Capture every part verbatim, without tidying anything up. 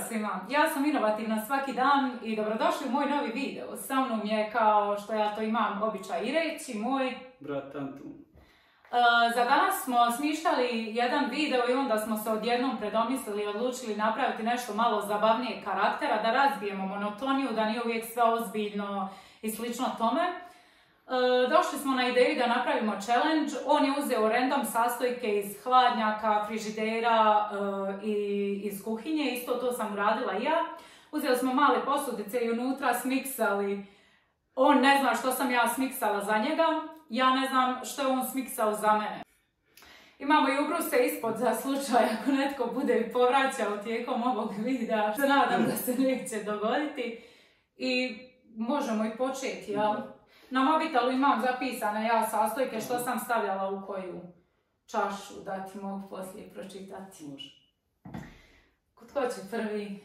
svima, ja sam inovativna svaki dan i dobrodošli u moj novi video. Sa mnom je, kao što ja to imam običaj i reći, moj brat Antun. Uh, za danas smo smišljali jedan video i onda smo se odjednom predomislili i odlučili napraviti nešto malo zabavnijeg karaktera, da razbijemo monotoniju, da nije uvijek sve ozbiljno i slično tome. Uh, došli smo na ideju da napravimo challenge. On je uzeo random sastojke iz hladnjaka, frižidera uh, i iz kuhinje, isto to sam uradila i ja. Uzeli smo male posudice i unutra smiksali. On ne zna što sam ja smiksala za njega, ja ne znam što je on smiksao za mene. Imamo i ubruse ispod za slučaj ako netko bude povraćao tijekom ovog videa, što nadam da se neće dogoditi. I možemo i početi, jel? Na mobitelu imam zapisane ja sastojke što sam stavljala u koju čašu, da ti mogu poslije pročitati. Može. Tko će prvi?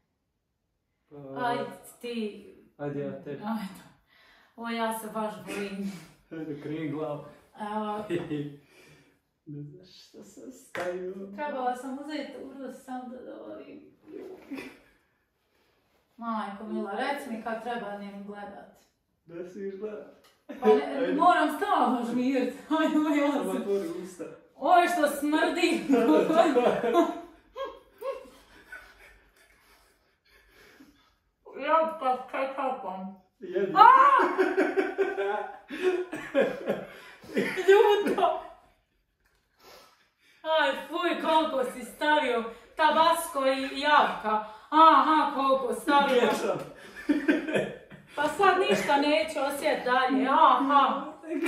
Ajde ti. Ajde ja tebi. Ajde. O, ja se baš bojim. Ajde, krijem glavu. Evo. Ne znaš što sam stavio. Trebala sam uzeti ubrus sam da dovolim. Majko mila, reci mi kad treba njim gledat. Da si iš gledat. Pa ne, moram stalno žmirit. Ajde, ja Samo sam. otvori usta. Oj, što smrdi. Jabka s kečapom. Jedi. Ljuto! Aj, fuj, koliko si stavio tabasko i jabka. Aha, koliko stavio. Kečap. Pa sad ništa neće osjet dalje, aha.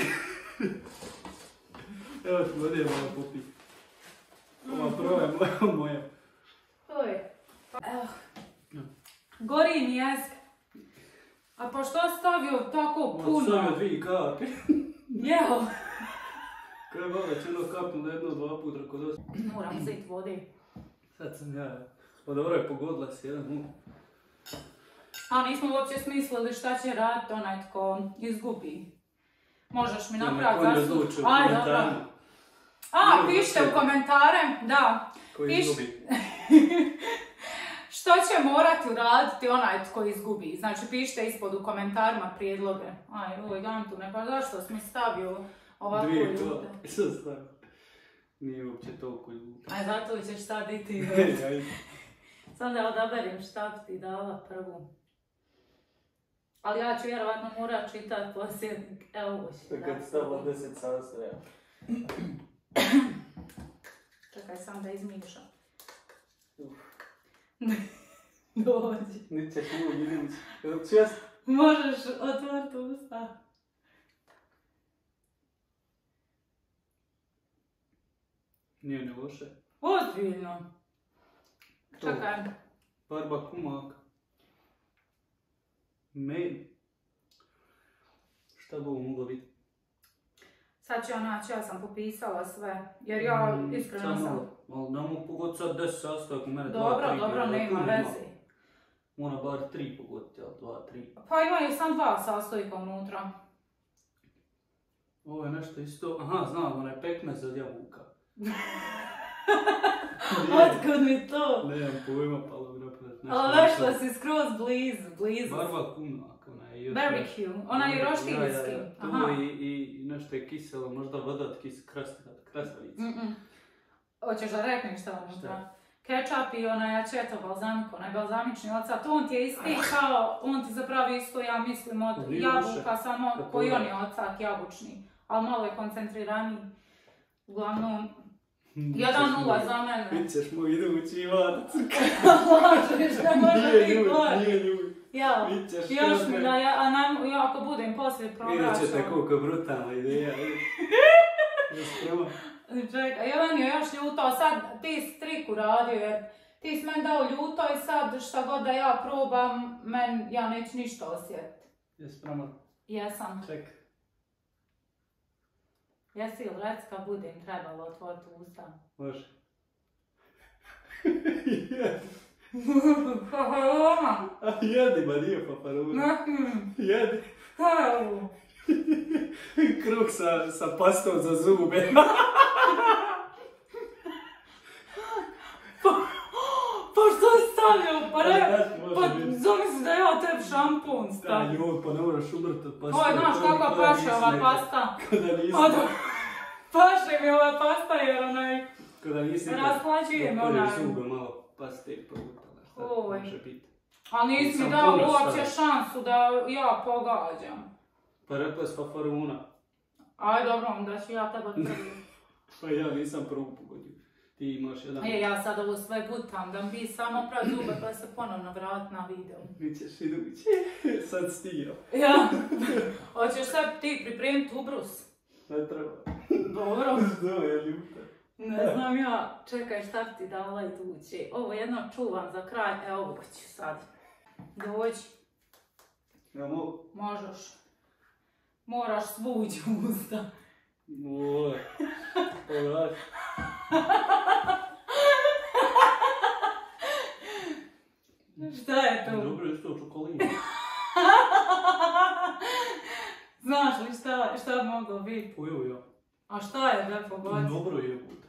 Evo ti vode malo popit. Ova prva je moja, moja. Fuj. Evo. Gori mi jezik. A pa što stavio tako puno? On stavio dvije kapi. Jeo. Kaj je vole, čeno kapnu jedno, dva puta kod dosta. Moram uzeti vode. Sad sam ja. Pa dobro je, pogodila si jedan mu. A nismo uopće smislili šta će raditi onaj tko izgubi. Možeš mi napraviti zaslug? Aj, dobro. A, pišite u komentare, da. Ko izgubi. Što će morati uraditi onaj tko izgubi? Znači, pišite ispod u komentarima prijedloge. Aj, oj, Antune, pa zašto si mi stavio ovako ljude? Dvije kapi sam stavio. Nije uopće toliko ljude. Aj, zato ćeš sad iti. Ajde. Sad da odaberim šta bi ti dala prvu. Ali ja ću vjerovatno morat čitat posljednik. Evo ovo ću Kad stavila deset sastojaka. Čekaj sam da izmišam. Dođi. Nićeš mu idući. Jel čest? Možeš otvoriti usta. Nije ne loše. Ozbiljno. Čekaj. Barba kumak. Mail. Šta bi ovo moglo biti? Sad ću ja naći, ja sam popisala sve. Jer ja Mm, iskreno samo, sam... ali ne mogu pogoditi sad deset sastojaka u mene. Dobro, dva, tri, dobro, jer nema puno veze. ima. Mora bar tri pogoditi, ali dva, tri. Pa imaju sam dva sastojka unutra. Ovo je nešto isto, aha, znam, onaj pekmez od jabuka. Otkud mi to? Nemam pojma, pa ali napraviti nešto. Ali došla si skroz blizu, blizu. Barba kumak, onaj još... Barbecue, onaj roštilski. Ja, ja, to Aha. i, i nešto je kiselo, možda voda od kis, krastavica. Mm -mm. Hoćeš da reknem šta unutra? Šta? Kečap i onaj aceto balzamik, onaj balzamični ocat, on ti je isti kao, on ti zapravo isto, ja mislim, od Nije jabuka, loše. samo Kako koji je? on je ocat jabučni, ali malo je koncentriraniji. Uglavnom, jedan nula za mene. Bit ćeš moj idući Ivanac. Lažeš, ne može Nije biti ljuj, gore. nije ljuj. Ja, Bit ćeš još sve. mi da ja, a nam, ja ako budem poslije Vidjet ćete probrašao. koliko brutalna ideja. Sprema. Čekaj, Jovan je još ljuto, sad ti si trik uradio jer ti si meni dao ljuto i sad šta god da ja probam, men, ja neću ništa osjetiti. Jesi spreman? Jesam. Čekaj. Jesi ili rec kad budem trebalo otvoriti usta? Može. Paparoma! A jedi, ma nije paparoma. Jedi. Kruh sa, sa pastom za zube. Pa, pa što si stavljao, pa ne, pa zamisli da ja tebi šampun stavljam. Da, joj, pa ne moraš umrtat, pa Oj, znaš kako paše ova pasta? Kada nisi... Paše mi ova pasta jer onaj... Kada nisi... Rasklađujem onaj... Zube malo paste progutala, šta može biti. Ali nisi mi dao uopće šansu da ja pogađam. Pa rekla sva faruna. Aj, dobro, onda ću ja tebe prvi. Pa ja nisam prvu pogodio. Ti imaš jedan... E, ja sad ovo sve gutam, da mi samo prav zube pa se ponovno vrat na video. Bićeš idući. Sad stigao. Ja. Hoćeš sad ti pripremiti ubrus? Ne treba. Dobro. Znao je ljuta. Ne znam ja. Čekaj, šta bi ti dala idući? Ovo jedno čuvam za kraj, e ovo ću sad. Dođi. Ja mogu? Možeš. Moraš svući usta. Moj. Pogledaj. Šta je to? Dobro je to čokolina. Znaš li šta, šta bi moglo biti? Ujo, ja. A šta je da pobaci? Dobro je bud.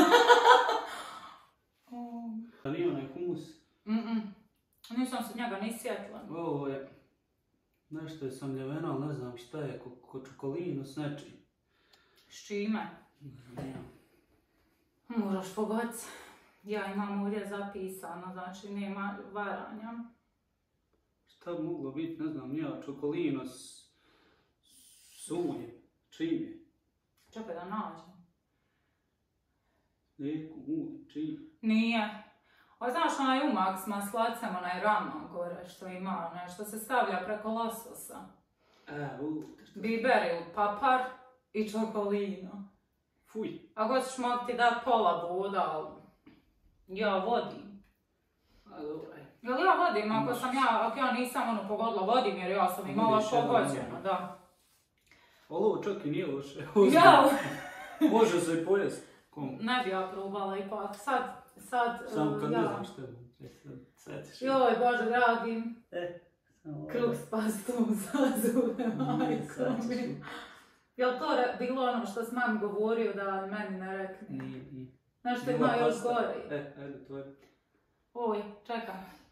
A nije onaj humus? Mm-mm. Nisam se njega ni sjetila. Ovo je... Nešto je samljeveno, ali ne znam šta je, ko, ko čokolinu s nečim. S čime? Ja. Moraš pogoditi. Ja imam ovdje zapisano, znači nema varanja. Šta bi moglo biti, ne znam, ja, čokolino s... s uljem. Čim je? Čekaj da nađem. Lijeku, ulje, čim? Nije. O, znaš onaj umak s maslacem, onaj ramo gore što ima, onaj što se stavlja preko lososa. E, u... Biber ili papar i čokolino. Fuj. Ako hoćeš mogu ti dati pola boda, ali ja vodim. A dobro je. Jel ja vodim, ako sam ja, ako ja nisam ono pogodila, vodim jer ja sam imala pogođeno, da. Ovo čak i nije loše. Ja! Može se i pojesti. Kom? Ne bi ja probala ipak, sad, sad, Samo kad ja. ne znam šta je. Sad ćeš... Joj, Bože dragi. E, samo... Kruh s pastom za zube, majko mi. Jel to re, bilo ono što s mam govorio da meni ne rekne? Nije, nije. Znaš što ima još gore? E, ajde, to je. Oj, čekaj.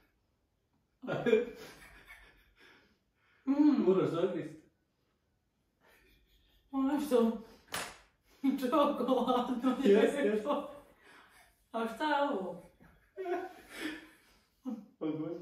Mm. Moraš zagrist. Ono što... Čokoladno je. Jes, jes. A šta je ovo? Odmah.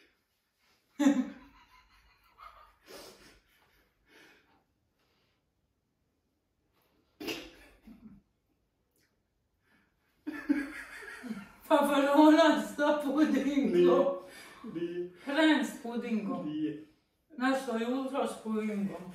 Paparona sa pudingom. Nije. Hren s pudingom. Nije. Nešto je jutro s pudingom.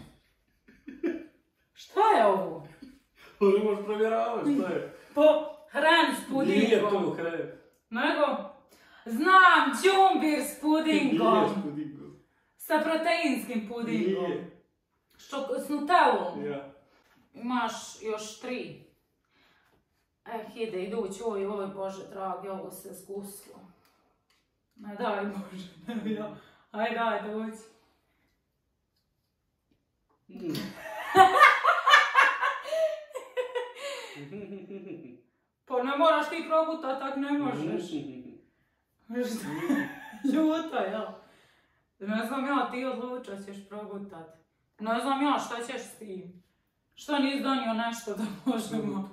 Šta je ovo? Ovo ne možeš provjeravati šta je. Po hren s pudingom. Nije to hren. Nego, znam, džumbir s pudingom. Nije s pudingom. Sa proteinskim pudingom. Nije. Što, s nutellom. Ja. Imaš još tri. Eh, ide idući, oj, oj, Bože dragi, ovo se zguslo. Ne daj, Bože, ne bi ja. Aj, daj, dođi. Mm. Pa ne moraš ti progutat, tak ne možeš. Šta? Ljuta, ja. Ne znam ja, ti odlučat ćeš progutat. Ne znam ja, šta ćeš s tim? Što nisi donio nešto da možemo?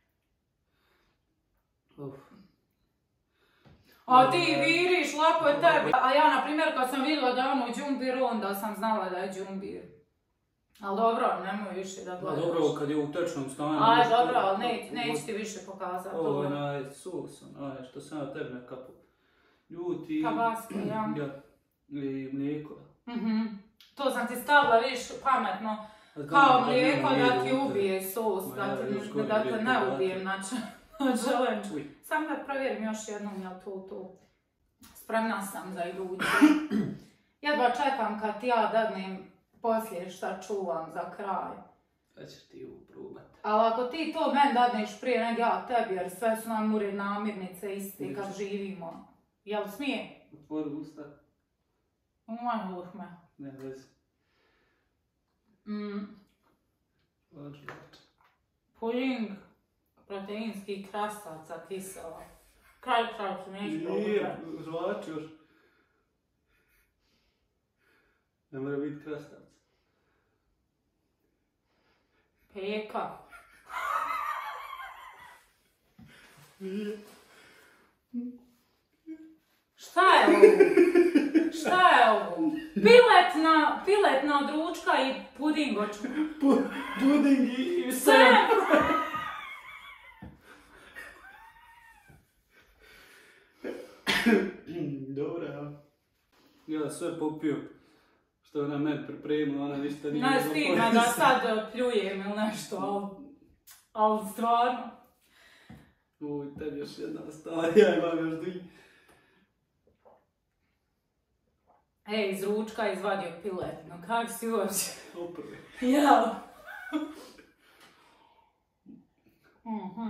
Uf. A ti viriš, lako je tebi. A ja, na primjer, kad sam vidjela da je ono džumbir, onda sam znala da je džumbir. Ali dobro, nemoj više da gledaš. A dobro, kad je u tečnom stanju... Aj, dobro, ali ne, neću ti više pokazati. Ovo je onaj sus, onaj što sam na tebi nakapu. Ljuti... Tabasko, ja. Ja. I mlijeko. Mhm. To sam ti stavila, viš, pametno. Kao mlijeko da ti ubije sos, da te, da te ne ubijem, znači, želim. Sam da provjerim još jednom, jel to to. Spremna sam za iduću. Jedva čekam kad ja dadnem poslije šta čuvam za kraj. Sad ćeš ti ovo probat. Ali ako ti to meni dadneš prije nego ja tebi, jer sve su nam ure namirnice isti kad živimo. Jel smije? Otvori usta. Umaj uhme. Ne, vezi. Mm. Vađu, vađu. Puding proteinskih krastavca kisela. Kraj šalcu, neću probati. Nije, žvač još. Ne mora biti krastavca. Peka. Nije. Šta je ovo? Šta je ovo? Piletna, piletna od ručka i pudingoču. Pu, puding i Sve! Dobra, ja. Ja sve popio. Što je ona meni pripremila, ona ništa nije Ne stigma da sad pljujem ili nešto, ali... Ali stvarno. Uj, tebi još jedna stala, ja imam još dvije. Ej, iz ručka izvadio piletno, kak si uopće? Oprve. Jel? Mhm.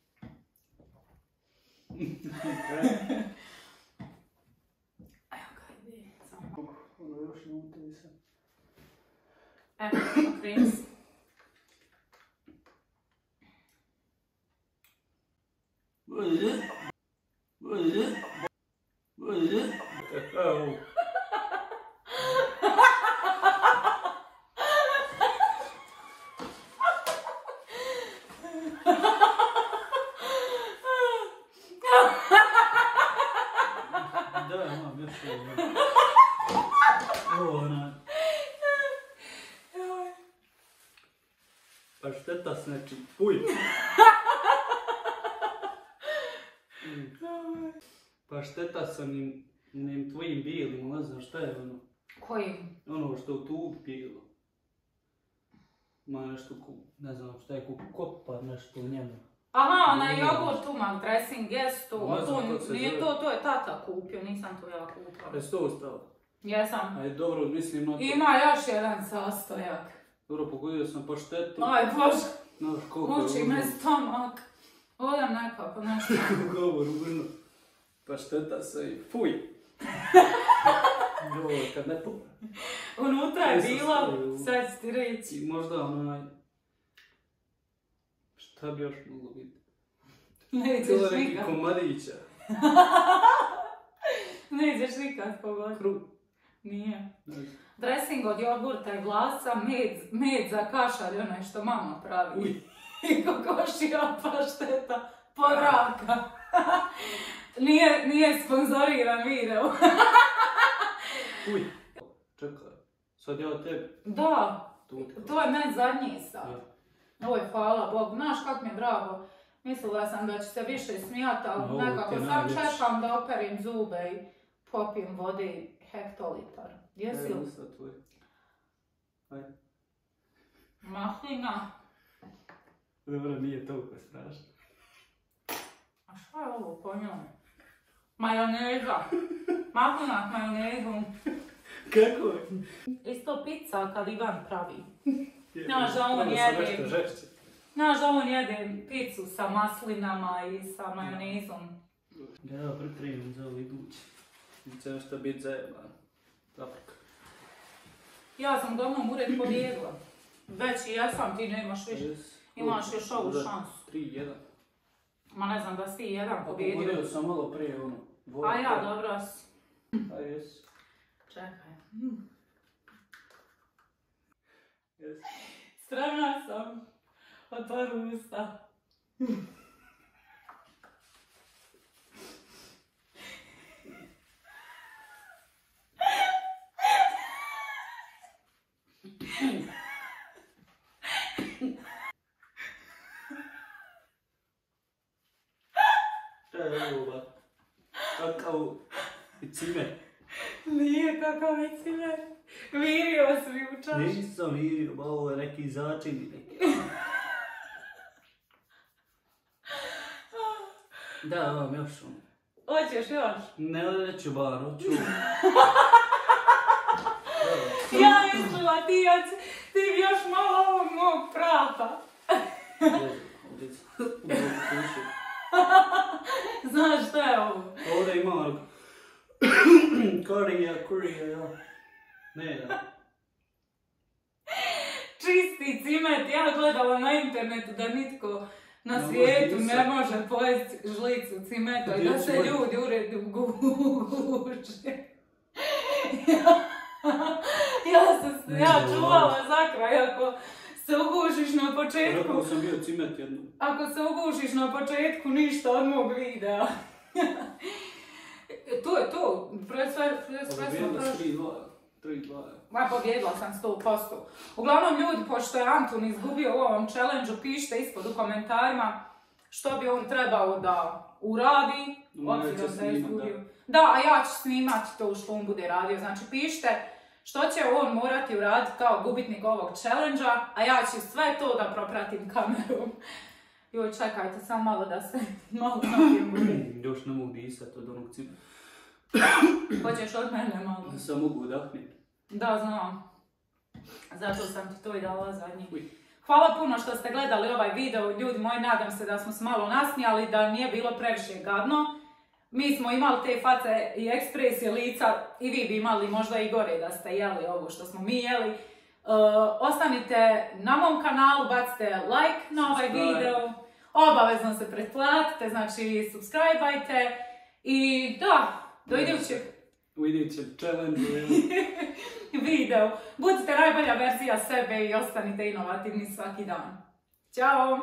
Evo kaj bi, samo. Ono još ne utili se. Evo, okreni se. Evo. Da, imam još ovo. Ovo ona. Pa šteta s nečim. Uj. Pa šteta sa njim, njim tvojim bijelim, ne znam šta je ono. Kojim? Ono što u tubi bilo. Ma nešto ku, ne znam šta je ku kopa, nešto u njemu. Aha, onaj jogurt umak, dressing, jes to. Ne znam kako se Nije zove. to, to je tata kupio, nisam to ja kupila. Jesi to ostalo? Jesam. Ajde, dobro, mislim na to. Ima još jedan sastojak. Dobro, pogodio sam paštetu. Aj bože, Znaš koliko je muči me stomak. Odam nekako nešto. govor ubrno. Pašteta se i fuj. Ovo kad ne popra. Unutra je Ja sam bilo, stavio. sad ću ti reći. I možda onaj... Šta bi još moglo biti? Nećeš To je neki nikad. komadića. Nećeš nikad pogoditi. Kruh. Nije. Ne znam. Dressing od jogurta i glasa, med, med za kašalj, onaj što mama pravi. Uj. I kokošija pašteta, Podravka. nije, nije sponzoriran video. Uj. Čekaj. Sad ja tebi. Da, Tutka. to je meni zadnji sad. Ja. Oj, hvala Bogu. Znaš kak mi je drago. Mislila sam da ću se više smijati, ali Ovo ti nekako je sam najljepše. čekam da operim zube i popijem vode hektolitar. Jesi Evo li? sad tvoj. Ajde. Maslina. Dobro, nije toliko strašno. A šta je ovo po njoj? Majoneza. Maslina s majonezom. Kako je? Isto pizza kad Ivan pravi. Je, Znaš da on malo sam jede. nešto žešće. Znaš da on jede pizzu sa maslinama i sa majonezom. Ja pripremim za ovo idući. Neće nešto biti zajeban. Zapreka. Ja sam uglavnom ured pobjegla. Već i ja sam, ti nemaš više. Yes. Imaš još ovu Da, šansu. tri jedan. Ma ne znam da si ti jedan Pobjedio pobjedio. sam malo prije ono. A ja, dobro si. A jes. Čekaj. Jes. Spremna sam. Otvori usta. Šta je ovo ba? Kakao i cimer. Nije kakav mi cimer. Virio si mi u čašu. Nisam vidio, ba ovo je neki začin. Da, vam još ono. Hoćeš još? Ne neću bar, hoću. Ja mislila ti, ja ću- ti bi još malo ovog mog prata. Znaš šta je ovo? Ovdje ima korija, kurija, ja. Ne, ja. Čisti cimet, ja gledala na internetu da nitko na svijetu ne može pojesti žlicu cimeta i da se ljudi uredu guže. Ja sam ja čuvala za kraj, ako se ugušiš na početku... Rekao sam bio cimet jedno. Ako se ugušiš na početku, ništa od mog videa. To je to, sve smo prošli. tri dva. Ma, pobjedila sam sto posto. Uglavnom ljudi, pošto je Antun izgubio u ovom challenge-u, pišite ispod u komentarima što bi on trebao da uradi, obzirom da je izgubio. Da, a ja ću snimati to što on bude radio. Znači, pišite što će on morati uraditi kao gubitnik ovog challenge-a, a ja ću sve to da propratim kamerom. Joj, čekajte, samo malo da se malo napijem. Još ne mogu disati od onog cima. Hoćeš od mene malo? Sam mogu udahniti. Da, znam. Zato sam ti to i dala zadnji. Hvala puno što ste gledali ovaj video. Ljudi moji, nadam se da smo se malo nasmijali, da nije bilo previše gadno. Mi smo imali te face i ekspresije lica i vi bi imali možda i gore da ste jeli ovo što smo mi jeli. Uh, ostanite na mom kanalu, bacite like na ovaj video. Obavezno se pretplatite, znači subscribe-ajte. I da, do idućeg u idućem challenge video. Budite najbolja verzija sebe i ostanite inovativni svaki dan. Ćao!